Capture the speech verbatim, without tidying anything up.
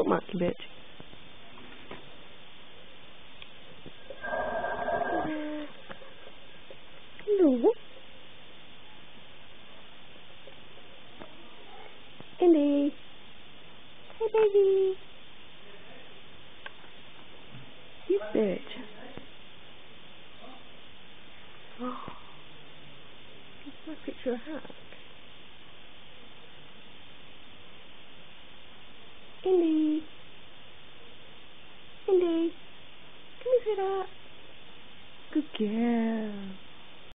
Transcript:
monkey bitch. Hello. Indy. Hey, baby. You bitch. Oh. That's my picture of hat. Indy. Indy. Can you see that? Good girl.